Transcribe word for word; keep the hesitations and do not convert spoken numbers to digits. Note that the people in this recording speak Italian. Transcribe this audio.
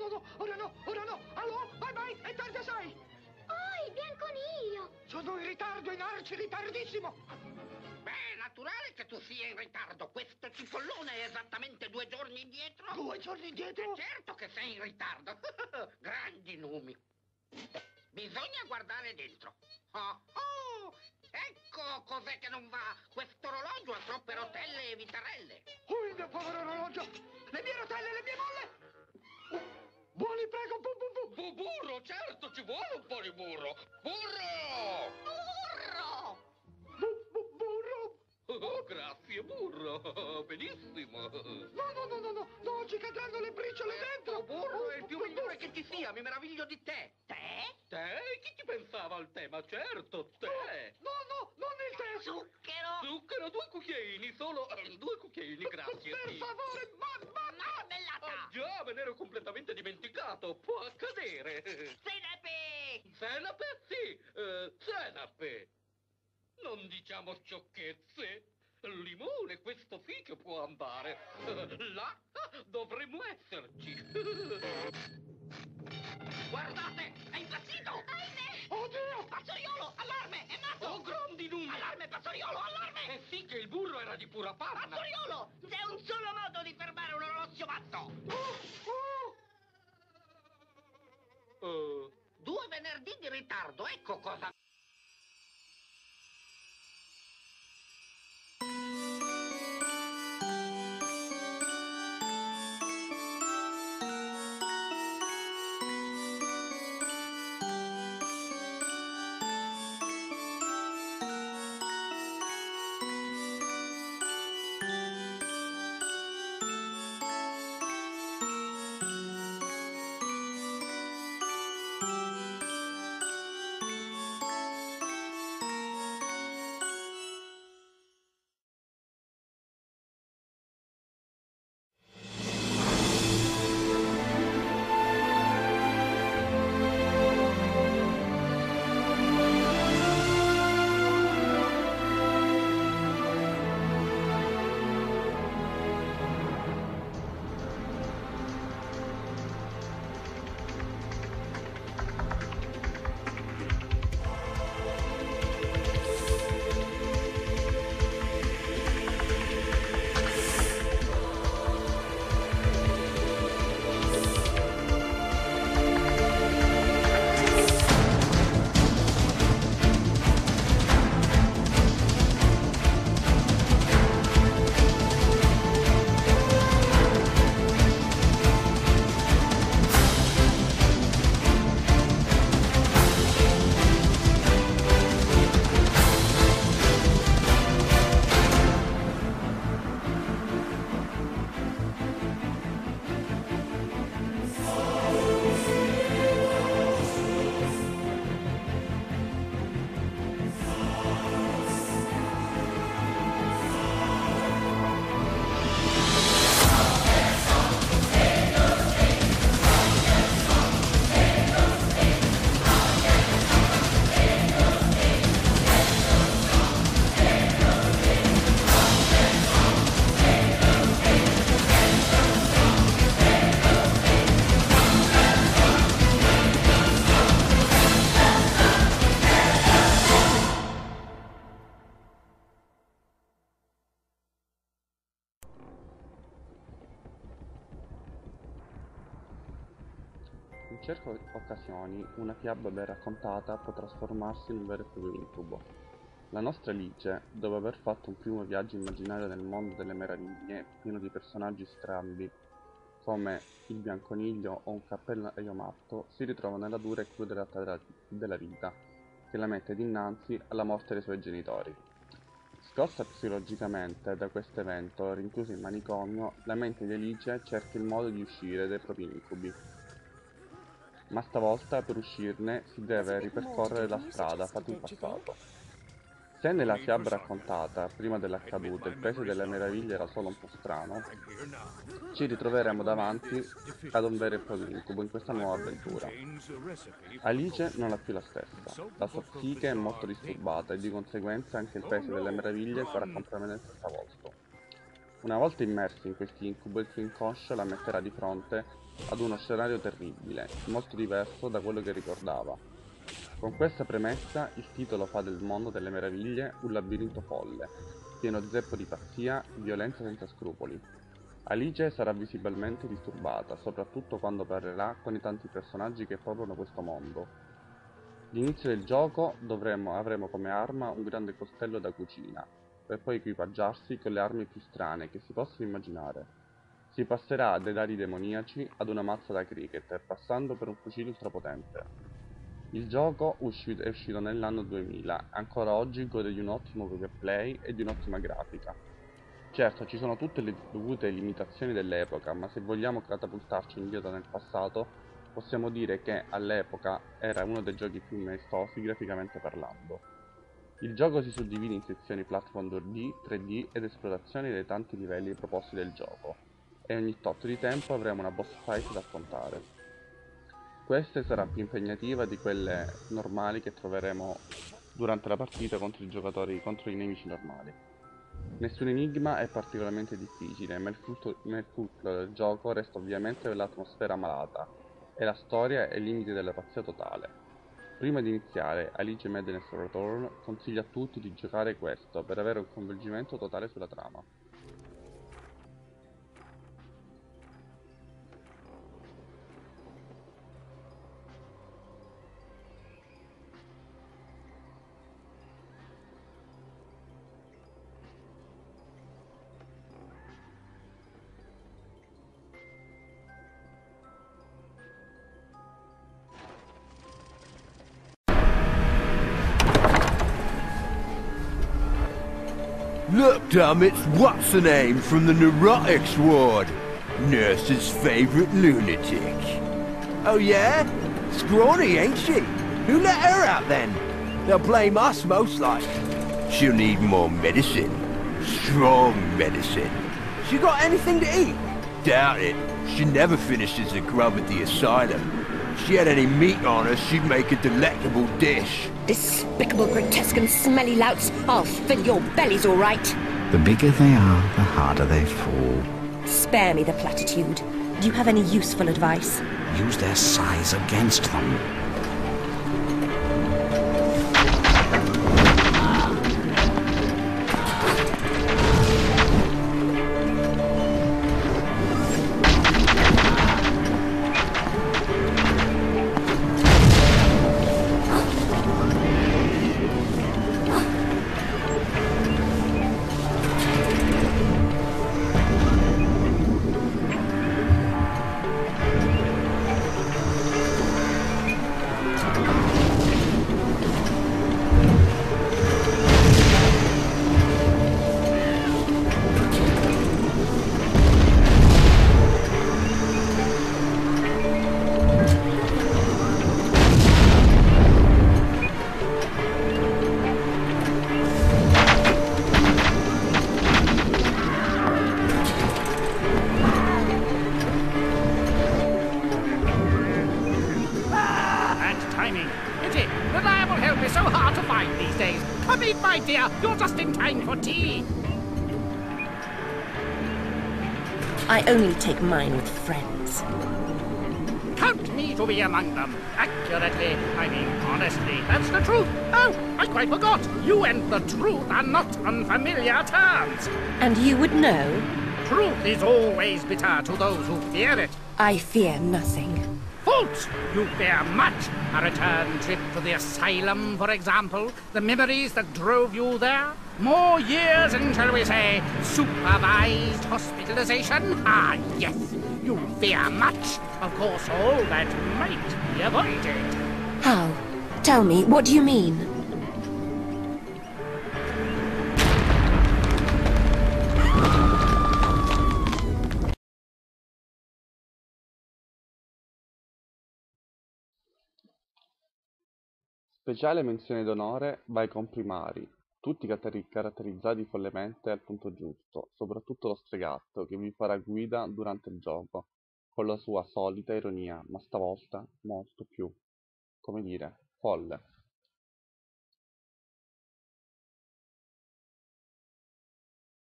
no, no, ora no, ora no. Allora, bye bye, è tardi assai. Oh, il bianconiglio. Sono in ritardo, in arci, ritardissimo. Beh, è naturale che tu sia in ritardo. Questo cipollone è esattamente due giorni indietro. Due giorni indietro? Certo che sei in ritardo. Grandi numi. Bisogna guardare dentro. Oh, oh, ecco cos'è che non va. Questo orologio ha troppe rotelle e vitarelle. Oh, il mio povero orologio. Le mie rotelle, le mie molle. Buoni, prego, bu, bu, bu. Bu- burro, certo, ci vuole un po' di burro. Burro! Burro! Bu, bu, burro. Oh, grazie, burro. Benissimo. No, no, no, no, no, no, ci cadranno le briciole dentro. Oh, burro è il più migliore che ci sia. Mi meraviglio di te. Te? Te? Chi ci pensava al tema? Certo, te. No, no, non il tè. Zucchero! Zucchero, due cucchiaini, solo eh, due cucchiaini, grazie. Per sì. favore, ma, ma, Marmellata! Ah, già, me ne ero completamente dimenticato. Può accadere. Senape! Senape? Sì, eh, senape. Non diciamo sciocchezze. Limone, questo sì che può andare. Là dovremmo esserci. Guardate, è impazzito! Ahimè. oddio. Pazzoliolo, allarme, è matto! Oh, grandi numeri! Allarme, Pazzoliolo, allarme! Eh sì che il burro era di pura panna. Pazzoliolo, c'è un solo modo di fermare un orologio matto! Oh, oh. Eh, Due venerdì di ritardo, ecco cosa... In certe occasioni una fiaba ben raccontata può trasformarsi in un vero e proprio incubo. La nostra Alice, dopo aver fatto un primo viaggio immaginario nel mondo delle meraviglie, pieno di personaggi strambi come il bianconiglio o un cappellaio matto, si ritrova nella dura e cruda realtà della, della vita, che la mette dinanzi alla morte dei suoi genitori. Scossa psicologicamente da questo evento, rinchiusa in manicomio, la mente di Alice cerca il modo di uscire dai propri incubi. Ma stavolta per uscirne si deve ripercorrere la strada fatta in passato. Se nella fiaba raccontata, prima dell'accaduto, il paese delle meraviglie era solo un po' strano, ci ritroveremo davanti ad un vero e proprio incubo in questa nuova avventura. Alice non è più la stessa, la sua psiche è molto disturbata e di conseguenza anche il paese delle meraviglie farà compromettere il volto. Una volta immersi in questi incubo, il suo inconscio la metterà di fronte ad uno scenario terribile, molto diverso da quello che ricordava. Con questa premessa, il titolo fa del mondo delle meraviglie un labirinto folle, pieno zeppo di pazzia e violenza senza scrupoli. Alice sarà visibilmente disturbata, soprattutto quando parlerà con i tanti personaggi che popolano questo mondo. All'inizio del gioco dovremo, avremo come arma un grande coltello da cucina, per poi equipaggiarsi con le armi più strane che si possono immaginare. Si passerà dai dadi demoniaci ad una mazza da cricket, passando per un fucile ultrapotente. Il gioco usci- è uscito nell'anno duemila, ancora oggi gode di un ottimo gameplay e di un'ottima grafica. Certo, ci sono tutte le dovute limitazioni dell'epoca, ma se vogliamo catapultarci indietro nel passato, possiamo dire che all'epoca era uno dei giochi più maestosi graficamente parlando. Il gioco si suddivide in sezioni platform due D, tre D ed esplorazioni dei tanti livelli proposti del gioco, e ogni tot di tempo avremo una boss fight da affrontare. Questa sarà più impegnativa di quelle normali che troveremo durante la partita contro i giocatori, contro i nemici normali. Nessun enigma è particolarmente difficile, ma il fulcro, ma il fulcro del gioco resta ovviamente l'atmosfera malata e la storia e i limiti della pazzia totale. Prima di iniziare Alice Madness Return consiglio a tutti di giocare questo per avere un coinvolgimento totale sulla trama. Look, damn it's what's her name from the neurotics ward. Nurse's favourite lunatic. Oh yeah? Scrawny, ain't she? Who let her out then? They'll blame us most like. She'll need more medicine. Strong medicine. She got anything to eat? Doubt it. She never finishes the grub at the asylum. If she had any meat on her, she'd make a delectable dish. Despicable, grotesque and smelly louts. I'll fill your bellies all right. The bigger they are, the harder they fall. Spare me the platitude. Do you have any useful advice? Use their size against them. Come in, my dear. You're just in time for tea. I only take mine with friends. Count me to be among them. Accurately, I mean honestly. That's the truth. Oh, I quite forgot. You and the truth are not unfamiliar terms. And you would know? Truth is always bitter to those who fear it. I fear nothing. False! You fear much. A return trip to the asylum, for example. The memories that drove you there. More years in, shall we say, supervised hospitalization? Ah, yes. You fear much. Of course, all that might be avoided. How? Tell me, what do you mean? Speciale menzione d'onore va ai comprimari, tutti carateri- caratterizzati follemente al punto giusto, soprattutto lo stregatto che vi farà guida durante il gioco, con la sua solita ironia, ma stavolta molto più, come dire, folle.